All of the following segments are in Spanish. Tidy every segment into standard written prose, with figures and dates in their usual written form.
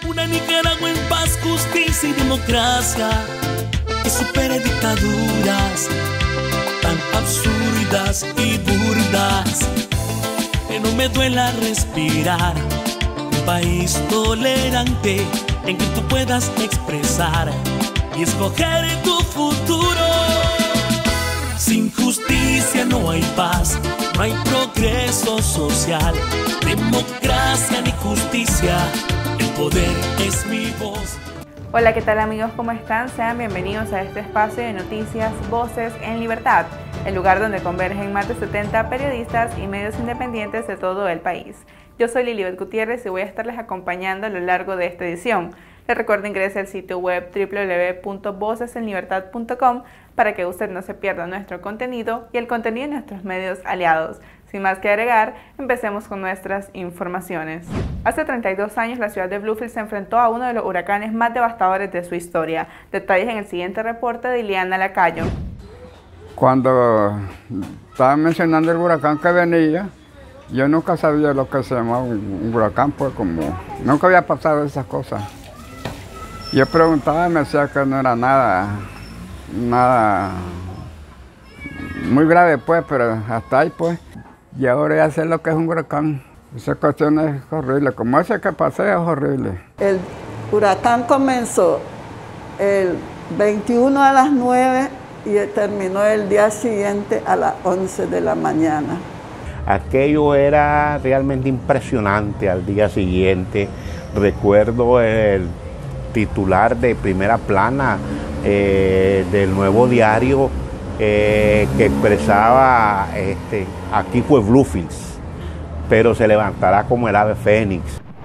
Una Nicaragua en paz, justicia y democracia, que supere dictaduras tan absurdas y burdas, que no me duela respirar. Un país tolerante en que tú puedas expresar y escoger tu futuro. Sin justicia no hay paz, no hay progreso social, democracia ni justicia, el poder es mi voz. Hola, ¿qué tal amigos? ¿Cómo están? Sean bienvenidos a este espacio de noticias Voces en Libertad, el lugar donde convergen más de 70 periodistas y medios independientes de todo el país. Yo soy Lilibet Gutiérrez y voy a estarles acompañando a lo largo de esta edición. Les recuerdo ingrese al sitio web www.vocesenlibertad.com para que usted no se pierda nuestro contenido y el contenido de nuestros medios aliados. Sin más que agregar, empecemos con nuestras informaciones. Hace 32 años la ciudad de Bluefield se enfrentó a uno de los huracanes más devastadores de su historia. Detalles en el siguiente reporte de Ileana Lacayo. Cuando estaban mencionando el huracán que venía, yo nunca sabía lo que se llamaba un huracán, pues como nunca había pasado esas cosas. Yo preguntaba y me decía que no era nada muy grave, pues, pero hasta ahí, pues. Y ahora ya sé lo que es un huracán. Esa cuestión es horrible, como ese que pasé es horrible. El huracán comenzó el 21 a las 9 y terminó el día siguiente a las 11 de la mañana. Aquello era realmente impresionante al día siguiente. Recuerdo el titular de primera plana del Nuevo Diario que expresaba, aquí fue Bluefield, pero se levantará como el ave fénix.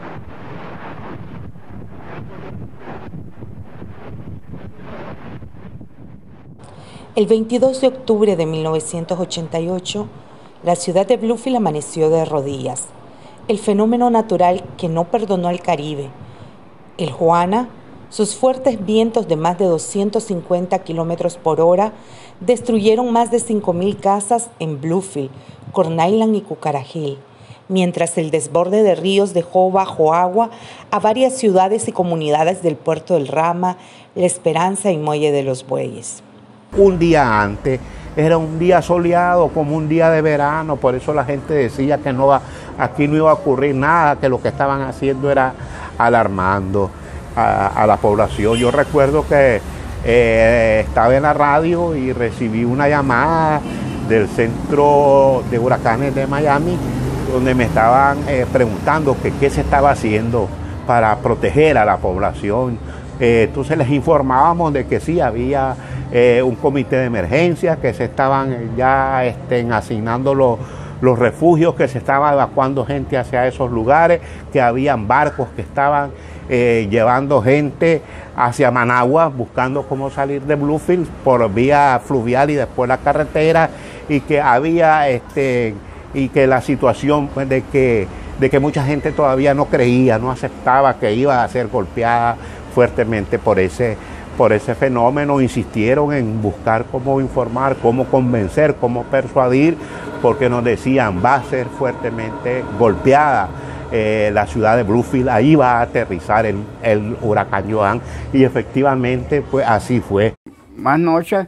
El 22 de octubre de 1988, la ciudad de Bluefield amaneció de rodillas. El fenómeno natural que no perdonó al Caribe, el Juana, sus fuertes vientos de más de 250 kilómetros por hora destruyeron más de 5.000 casas en Bluefield, Corn Island y Cucarajil, mientras el desborde de ríos dejó bajo agua a varias ciudades y comunidades del Puerto del Rama, La Esperanza y Muelle de los Bueyes. Un día antes era un día soleado, como un día de verano, por eso la gente decía que aquí no iba a ocurrir nada, que lo que estaban haciendo era alarmando a la población. Yo recuerdo que estaba en la radio y recibí una llamada del Centro de Huracanes de Miami, donde me estaban preguntando que qué se estaba haciendo para proteger a la población. Entonces les informábamos de que sí, había un comité de emergencia, que se estaban ya asignando los refugios, que se estaba evacuando gente hacia esos lugares, que habían barcos que estaban llevando gente hacia Managua, buscando cómo salir de Bluefield por vía fluvial y después la carretera, y que había y que la situación, pues, de que mucha gente todavía no creía, no aceptaba que iba a ser golpeada fuertemente por ese fenómeno. Insistieron en buscar cómo informar, cómo convencer, cómo persuadir, porque nos decían va a ser fuertemente golpeada la ciudad de Bluefield, ahí va a aterrizar el huracán Joan, y efectivamente pues así fue. Más noche,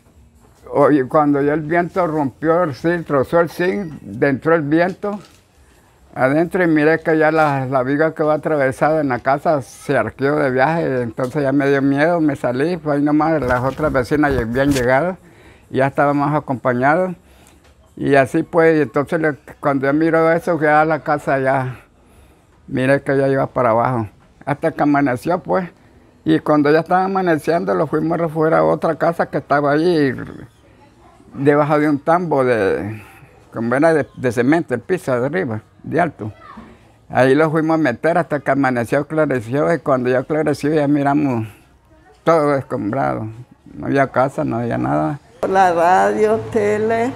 cuando ya el viento rompió el zinc, trozó el zinc, entró el viento adentro y miré que ya la viga que va atravesada en la casa se arqueó de viaje, entonces ya me dio miedo, me salí, pues ahí nomás las otras vecinas habían llegado y ya estábamos acompañados. Y así pues, entonces cuando yo miro eso, ya la casa ya, miré que ya iba para abajo, hasta que amaneció pues. Y cuando ya estaba amaneciendo, lo fuimos a refugiar a otra casa que estaba allí, debajo de un tambo como era de cemento, el piso de arriba, de alto. Ahí lo fuimos a meter hasta que amaneció, clareció, y cuando ya clareció ya miramos todo escombrado. No había casa, no había nada. Por la radio, tele,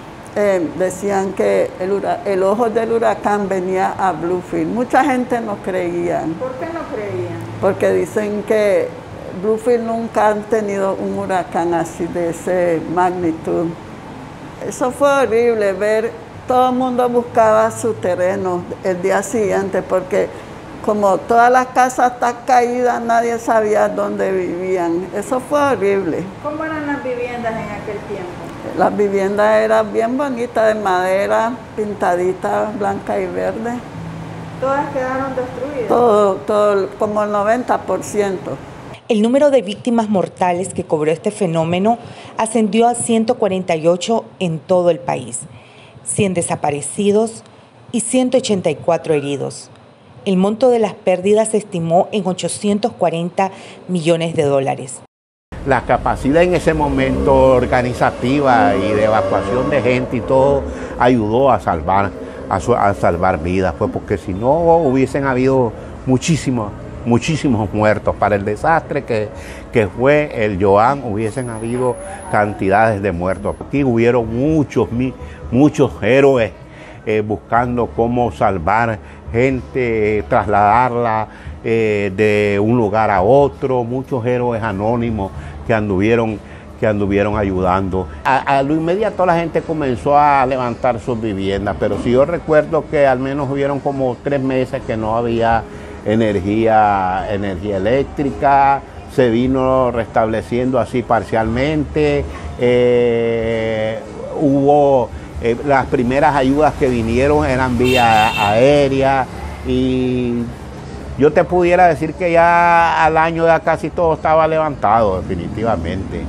decían que el ojo del huracán venía a Bluefield. Mucha gente no creía. ¿Por qué no creían? Porque dicen que Bluefield nunca han tenido un huracán así de esa magnitud. Eso fue horrible ver, todo el mundo buscaba su terreno el día siguiente porque como todas las casas están caídas, nadie sabía dónde vivían. Eso fue horrible. ¿Cómo eran las viviendas en aquel tiempo? Las viviendas eran bien bonitas, de madera, pintaditas, blanca y verde. ¿Todas quedaron destruidas? Todo, como el 90%. El número de víctimas mortales que cobró este fenómeno ascendió a 148 en todo el país, 100 desaparecidos y 184 heridos. El monto de las pérdidas se estimó en 840 millones de dólares. La capacidad en ese momento organizativa y de evacuación de gente y todo ayudó a salvar vidas, pues, porque si no hubiesen habido muchísimos muertos. Para el desastre que fue el Joan, hubiesen habido cantidades de muertos. Aquí hubieron muchos héroes buscando cómo salvar gente, trasladarla de un lugar a otro, muchos héroes anónimos que anduvieron ayudando. A lo inmediato la gente comenzó a levantar sus viviendas, pero sí yo recuerdo que al menos hubieron como 3 meses que no había energía eléctrica, se vino restableciendo así parcialmente, hubo las primeras ayudas que vinieron eran vía aérea y yo te pudiera decir que ya al año ya casi todo estaba levantado definitivamente.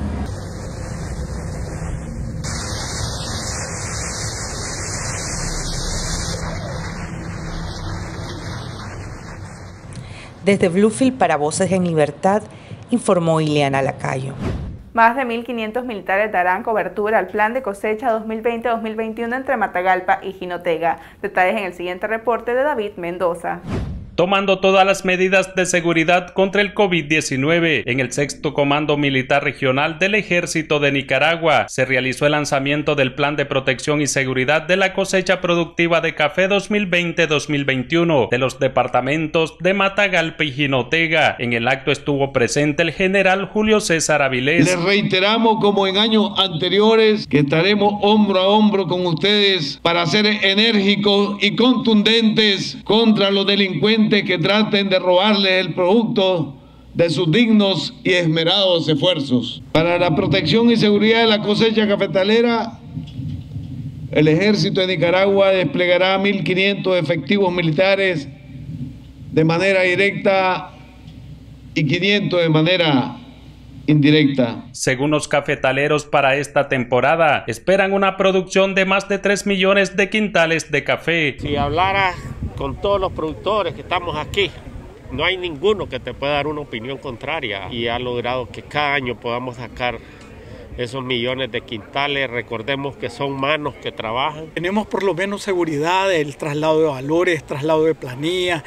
Desde Bluefield para Voces en Libertad, informó Ileana Lacayo. Más de 1.500 militares darán cobertura al plan de cosecha 2020-2021 entre Matagalpa y Jinotega. Detalles en el siguiente reporte de David Mendoza. Tomando todas las medidas de seguridad contra el COVID-19, en el 6º Comando Militar Regional del Ejército de Nicaragua se realizó el lanzamiento del Plan de Protección y Seguridad de la Cosecha Productiva de Café 2020-2021 de los departamentos de Matagalpa y Jinotega. En el acto estuvo presente el general Julio César Avilés. Les reiteramos, como en años anteriores, que estaremos hombro a hombro con ustedes para ser enérgicos y contundentes contra los delincuentes que traten de robarles el producto de sus dignos y esmerados esfuerzos. Para la protección y seguridad de la cosecha cafetalera, el Ejército de Nicaragua desplegará 1.500 efectivos militares de manera directa y 500 de manera indirecta. Según los cafetaleros, para esta temporada esperan una producción de más de 3 millones de quintales de café. Si hablara con todos los productores que estamos aquí, no hay ninguno que te pueda dar una opinión contraria y ha logrado que cada año podamos sacar esos millones de quintales. Recordemos que son manos que trabajan. Tenemos por lo menos seguridad, el traslado de valores, traslado de planilla,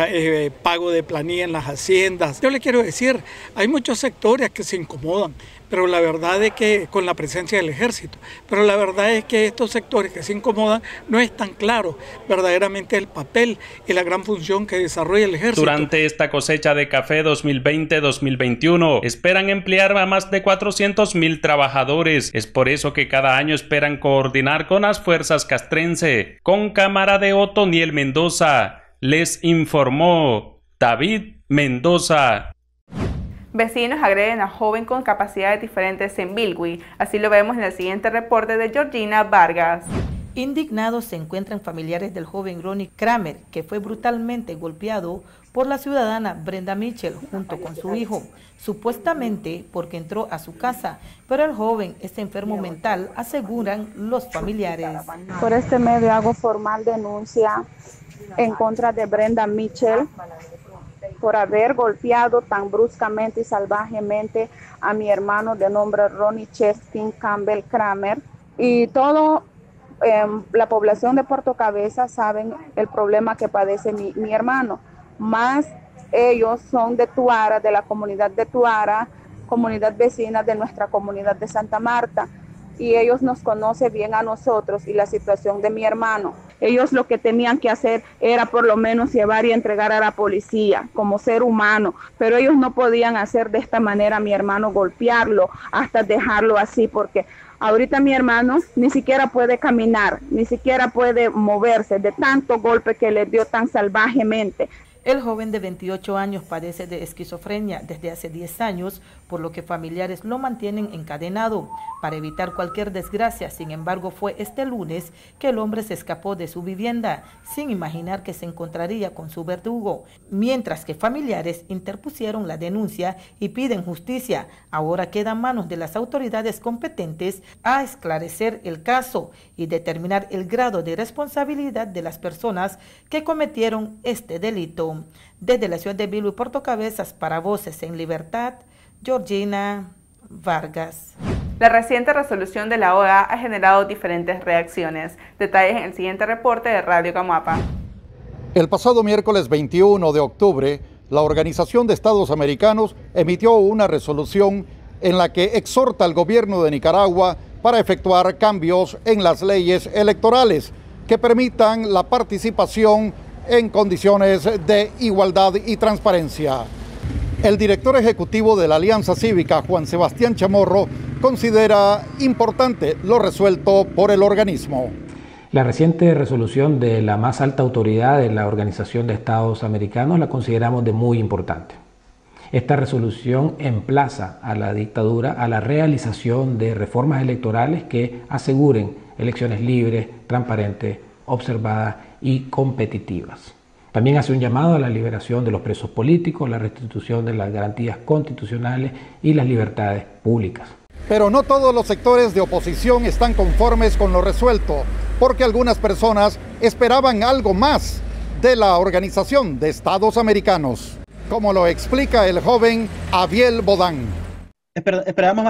pago de planilla en las haciendas. Yo le quiero decir, hay muchos sectores que se incomodan, pero la verdad es que con la presencia del ejército, pero la verdad es que estos sectores que se incomodan no es tan claro verdaderamente el papel y la gran función que desarrolla el ejército. Durante esta cosecha de café 2020-2021 esperan emplear a más de 400,000 trabajadores. Es por eso que cada año esperan coordinar con las fuerzas castrense. Con cámara de Otoniel Mendoza, les informó David Mendoza. Vecinos agreden a joven con capacidades diferentes en Bilwi. Así lo vemos en el siguiente reporte de Georgina Vargas. Indignados se encuentran familiares del joven Ronnie Kramer, que fue brutalmente golpeado por la ciudadana Brenda Mitchell junto con su hijo, supuestamente porque entró a su casa, pero el joven es enfermo mental, aseguran los familiares. Por este medio hago formal denuncia en contra de Brenda Mitchell por haber golpeado tan bruscamente y salvajemente a mi hermano de nombre Ronnie Chestin Campbell Kramer. Y todo la población de Puerto Cabeza saben el problema que padece mi hermano. Más ellos son de Tuara, de la comunidad de Tuara, comunidad vecina de nuestra comunidad de Santa Marta. Y ellos nos conocen bien a nosotros y la situación de mi hermano. Ellos lo que tenían que hacer era por lo menos llevar y entregar a la policía como ser humano, pero ellos no podían hacer de esta manera a mi hermano, golpearlo hasta dejarlo así, porque ahorita mi hermano ni siquiera puede caminar, ni siquiera puede moverse de tanto golpe que le dio tan salvajemente. El joven de 28 años padece de esquizofrenia desde hace 10 años, por lo que familiares lo mantienen encadenado para evitar cualquier desgracia. Sin embargo, fue este lunes que el hombre se escapó de su vivienda sin imaginar que se encontraría con su verdugo, mientras que familiares interpusieron la denuncia y piden justicia. Ahora queda en manos de las autoridades competentes a esclarecer el caso y determinar el grado de responsabilidad de las personas que cometieron este delito. Desde la ciudad de Bilbo y Puerto Cabezas, para Voces en Libertad, Georgina Vargas. La reciente resolución de la OEA ha generado diferentes reacciones. Detalles en el siguiente reporte de Radio Camuapa. El pasado miércoles 21 de octubre, la Organización de Estados Americanos emitió una resolución en la que exhorta al gobierno de Nicaragua para efectuar cambios en las leyes electorales que permitan la participación en condiciones de igualdad y transparencia. El director ejecutivo de la Alianza Cívica, Juan Sebastián Chamorro, considera importante lo resuelto por el organismo. La reciente resolución de la más alta autoridad de la Organización de Estados Americanos la consideramos de muy importante. Esta resolución emplaza a la dictadura a la realización de reformas electorales que aseguren elecciones libres, transparentes, observadas y competitivas. También hace un llamado a la liberación de los presos políticos, la restitución de las garantías constitucionales y las libertades públicas. Pero no todos los sectores de oposición están conformes con lo resuelto, porque algunas personas esperaban algo más de la Organización de Estados Americanos, como lo explica el joven Abiel Bodán. Esperábamos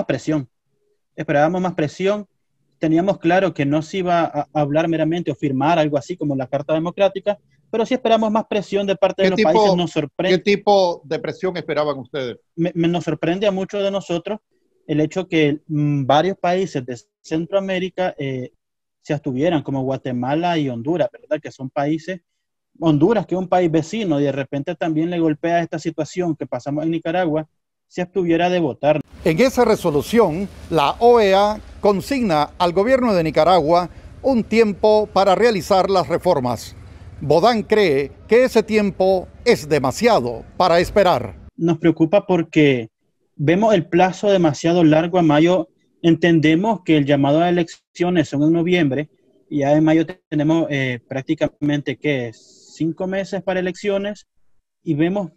más presión. Teníamos claro que no se iba a hablar meramente o firmar algo así como la Carta Democrática, pero sí esperamos más presión de parte de los países. Nos sorprende. ¿Qué tipo de presión esperaban ustedes? Nos sorprende a muchos de nosotros el hecho que varios países de Centroamérica se abstuvieran, como Guatemala y Honduras, ¿verdad? Que son países, Honduras, que es un país vecino, y de repente también le golpea esta situación que pasamos en Nicaragua, se abstuviera de votar. En esa resolución, la OEA consigna al gobierno de Nicaragua un tiempo para realizar las reformas. Bodán cree que ese tiempo es demasiado para esperar. Nos preocupa porque vemos el plazo demasiado largo a mayo. Entendemos que el llamado a elecciones son en noviembre y ya en mayo tenemos prácticamente ¿qué? 5 meses para elecciones y vemos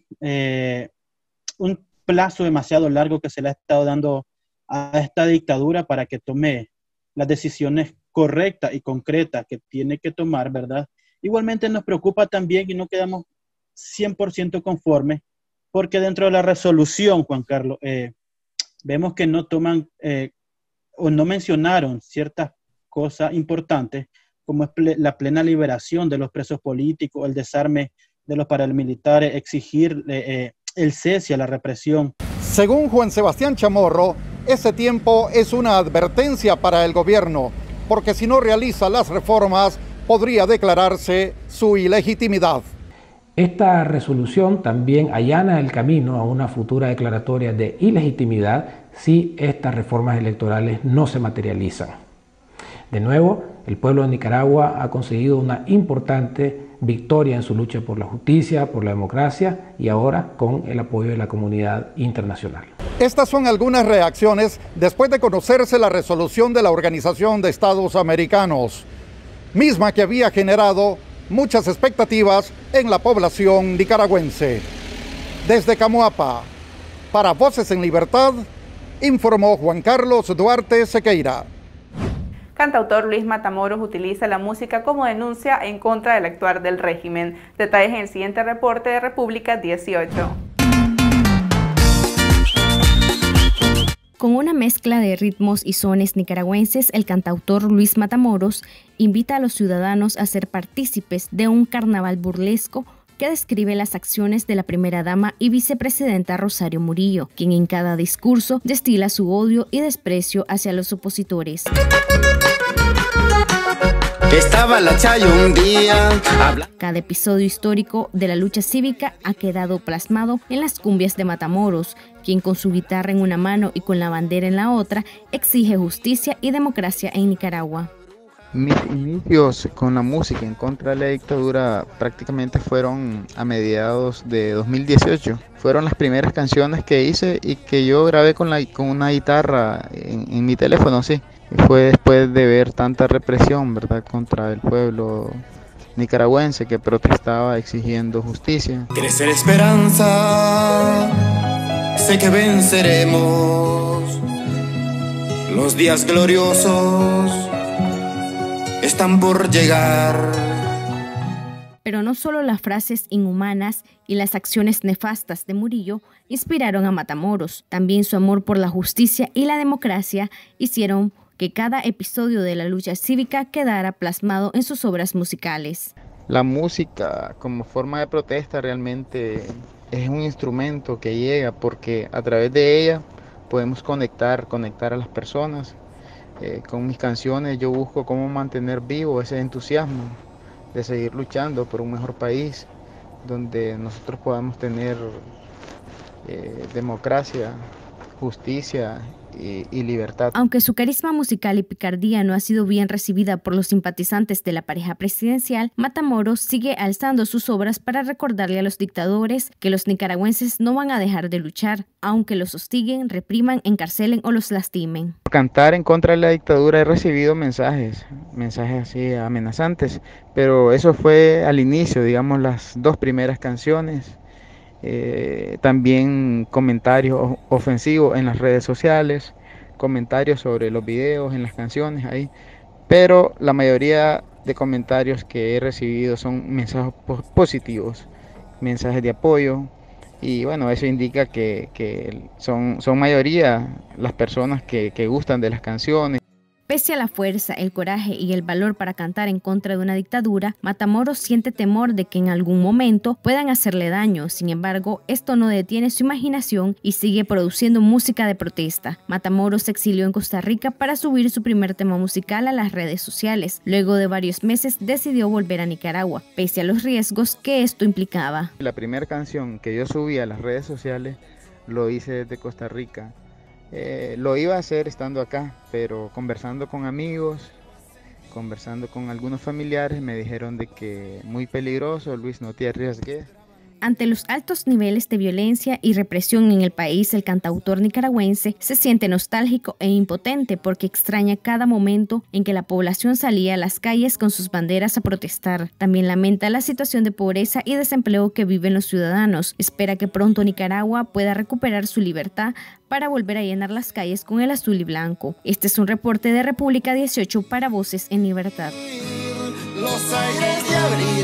un plazo demasiado largo que se le ha estado dando a esta dictadura para que tome las decisiones correctas y concretas que tiene que tomar, ¿verdad? Igualmente nos preocupa también y no quedamos 100% conformes porque dentro de la resolución, Juan Carlos, vemos que no toman o no mencionaron ciertas cosas importantes como es la plena liberación de los presos políticos, el desarme de los paramilitares, exigir el cese a la represión. Según Juan Sebastián Chamorro, ese tiempo es una advertencia para el gobierno, porque si no realiza las reformas, podría declararse su ilegitimidad. Esta resolución también allana el camino a una futura declaratoria de ilegitimidad si estas reformas electorales no se materializan. De nuevo, el pueblo de Nicaragua ha conseguido una importante victoria en su lucha por la justicia, por la democracia y ahora con el apoyo de la comunidad internacional. Estas son algunas reacciones después de conocerse la resolución de la Organización de Estados Americanos, misma que había generado muchas expectativas en la población nicaragüense. Desde Camuapa, para Voces en Libertad, informó Juan Carlos Duarte Sequeira. Cantautor Luis Matamoros utiliza la música como denuncia en contra del actuar del régimen. Detalles en el siguiente reporte de República 18. Con una mezcla de ritmos y sones nicaragüenses, el cantautor Luis Matamoros invita a los ciudadanos a ser partícipes de un carnaval burlesco que describe las acciones de la primera dama y vicepresidenta Rosario Murillo, quien en cada discurso destila su odio y desprecio hacia los opositores. Estaba la Chayo un día. Cada episodio histórico de la lucha cívica ha quedado plasmado en las cumbias de Matamoros, quien con su guitarra en una mano y con la bandera en la otra exige justicia y democracia en Nicaragua. Mis inicios con la música en contra de la dictadura prácticamente fueron a mediados de 2018. Fueron las primeras canciones que hice y que yo grabé con una guitarra en mi teléfono, sí. Fue después de ver tanta represión, ¿verdad?, contra el pueblo nicaragüense que protestaba exigiendo justicia. Crecer esperanza, sé que venceremos. Los días gloriosos están por llegar. Pero no solo las frases inhumanas y las acciones nefastas de Murillo inspiraron a Matamoros, también su amor por la justicia y la democracia hicieron que cada episodio de la lucha cívica quedara plasmado en sus obras musicales. La música como forma de protesta realmente es un instrumento que llega porque a través de ella podemos conectar a las personas. Con mis canciones yo busco cómo mantener vivo ese entusiasmo de seguir luchando por un mejor país donde nosotros podamos tener democracia, justicia y libertad. Aunque su carisma musical y picardía no ha sido bien recibida por los simpatizantes de la pareja presidencial, Matamoros sigue alzando sus obras para recordarle a los dictadores que los nicaragüenses no van a dejar de luchar, aunque los hostiguen, repriman, encarcelen o los lastimen. Por cantar en contra de la dictadura he recibido mensajes así amenazantes, pero eso fue al inicio, digamos las 2 primeras canciones. También comentarios ofensivos en las redes sociales, comentarios sobre los videos, en las canciones ahí, pero la mayoría de comentarios que he recibido son mensajes positivos, mensajes de apoyo, y bueno, eso indica que son mayoría las personas que gustan de las canciones. Pese a la fuerza, el coraje y el valor para cantar en contra de una dictadura, Matamoros siente temor de que en algún momento puedan hacerle daño. Sin embargo, esto no detiene su imaginación y sigue produciendo música de protesta. Matamoros se exilió en Costa Rica para subir su primer tema musical a las redes sociales. Luego de varios meses decidió volver a Nicaragua, pese a los riesgos que esto implicaba. La primera canción que yo subí a las redes sociales lo hice desde Costa Rica. Lo iba a hacer estando acá, pero conversando con amigos, conversando con algunos familiares, me dijeron de que muy peligroso, Luis, no te arriesgues. Ante los altos niveles de violencia y represión en el país, el cantautor nicaragüense se siente nostálgico e impotente porque extraña cada momento en que la población salía a las calles con sus banderas a protestar. También lamenta la situación de pobreza y desempleo que viven los ciudadanos. Espera que pronto Nicaragua pueda recuperar su libertad para volver a llenar las calles con el azul y blanco. Este es un reporte de República 18 para Voces en Libertad. Los aires de abril,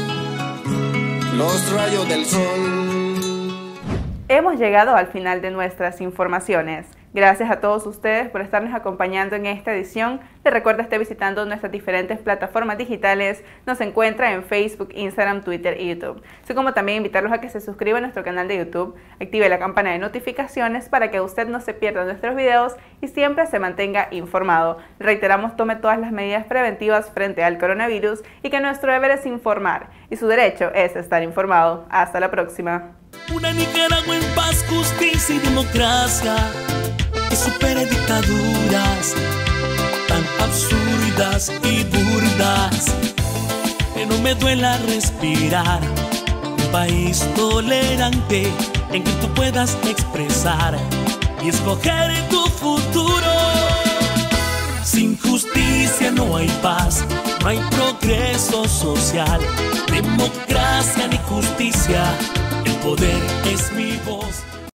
los rayos del sol. Hemos llegado al final de nuestras informaciones. Gracias a todos ustedes por estarnos acompañando en esta edición. Les recuerdo estar visitando nuestras diferentes plataformas digitales. Nos encuentra en Facebook, Instagram, Twitter y YouTube. Así como también invitarlos a que se suscriban a nuestro canal de YouTube, active la campana de notificaciones para que usted no se pierda nuestros videos y siempre se mantenga informado. Reiteramos, tome todas las medidas preventivas frente al coronavirus y que nuestro deber es informar y su derecho es estar informado. Hasta la próxima. Una Nicaragua en paz, justicia y democracia que supere dictaduras tan absurdas y burdas, que no me duela respirar. Un país tolerante en que tú puedas expresar y escoger tu futuro. Sin justicia no hay paz, no hay progreso social, democracia ni justicia. El poder es mi voz.